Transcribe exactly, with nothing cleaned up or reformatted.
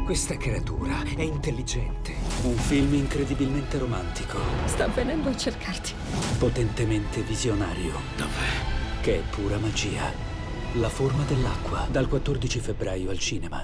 Questa creatura è intelligente. Un film incredibilmente romantico, Sta venendo a cercarti. potentemente visionario, Dov'è? che è pura magia. La forma dell'acqua, dal quattordici febbraio al cinema.